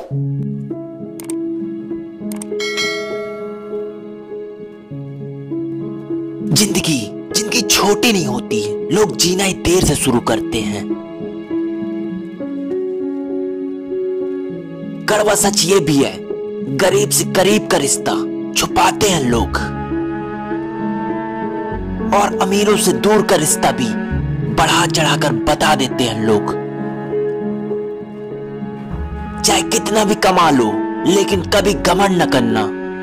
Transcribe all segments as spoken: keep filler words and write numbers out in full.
जिंदगी जिंदगी छोटी नहीं होती है, लोग जीना ही देर से शुरू करते हैं। कड़वा सच ये भी है, गरीब से करीब का रिश्ता छुपाते हैं लोग, और अमीरों से दूर का रिश्ता भी बढ़ा चढ़ाकर बता देते हैं लोग। चाहे कितना भी कमा लो, लेकिन कभी घमंड न करना,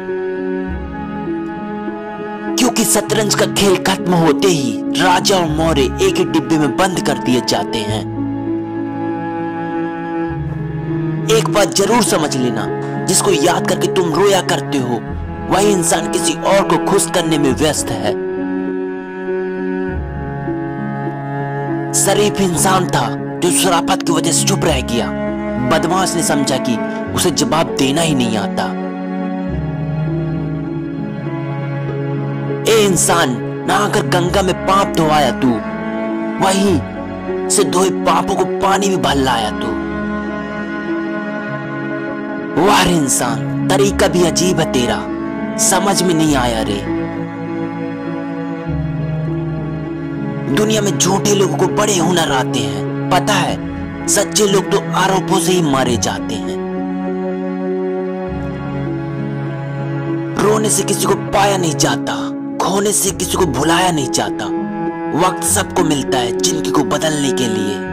क्योंकि शतरंज का खेल खत्म होते ही राजा और मौर्य एक ही डिब्बे में बंद कर दिए जाते हैं। एक बात जरूर समझ लेना, जिसको याद करके तुम रोया करते हो, वही इंसान किसी और को खुश करने में व्यस्त है। शरीफ इंसान था जो शराफत की वजह से चुप रह गया। बदमाश ने समझा कि उसे जवाब देना ही नहीं आता। ए इंसान, नहाकर गंगा में पाप धोआया तू, वहीं से धोए पापों को पानी में भर लाया तू। वाह रे इंसान, तरीका भी अजीब है तेरा, समझ में नहीं आया रे। दुनिया में झूठे लोगों को बड़े हुनर आते हैं, पता है, सच्चे लोग तो आरोपों से ही मारे जाते हैं। रोने से किसी को पाया नहीं जाता, खोने से किसी को भुलाया नहीं जाता। वक्त सबको मिलता है जिंदगी को बदलने के लिए।